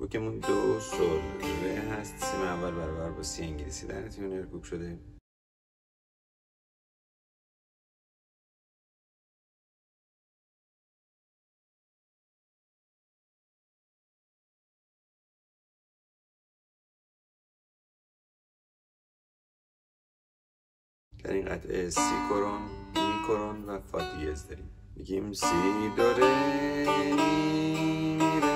کوکمون 2 سول ره هست. سیم اول برابر با سی انگلیسی در تیونر کوک شده. در این قطعه سی کرون، می کرون و فا دیز داریم. میگیم سی دو ره می ره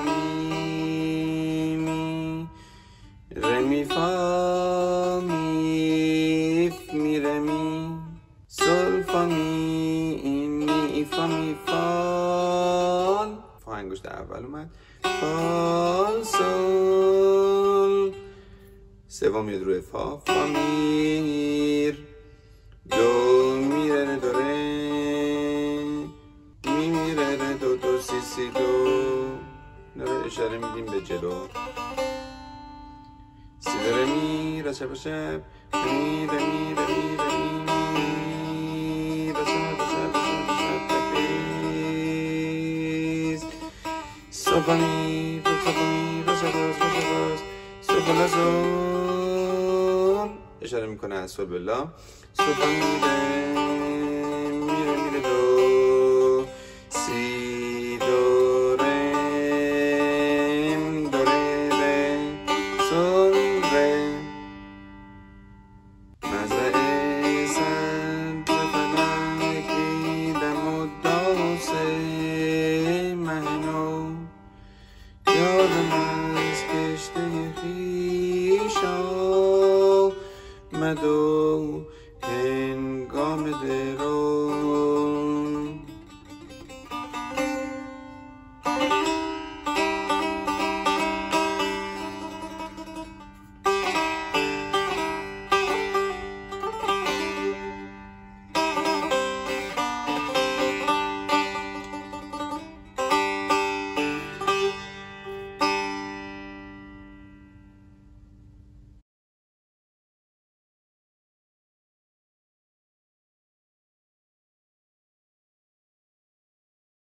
می ره می فا می ف می ره می سول فا می فا می فال. فا انگشت اول اومد. فال سول. سوم میاد روی فا. فا میر. دو می ره دو ره می ره دو دو سی سی دو. نره اشاره میدیم به جلو. سی دو ره می را چپ چپ می ره می ره می ره می را چپ چپ چپ تکلیز. سو فا می را چپ می را چپ سو فا لا سول. اشاره میکنه از سول به لا. سو فا می ره دو سی دو ره دو ره ره سول ره. مزرعه سبز فلکی دم و داس مهنو. یادم از کشته خویشان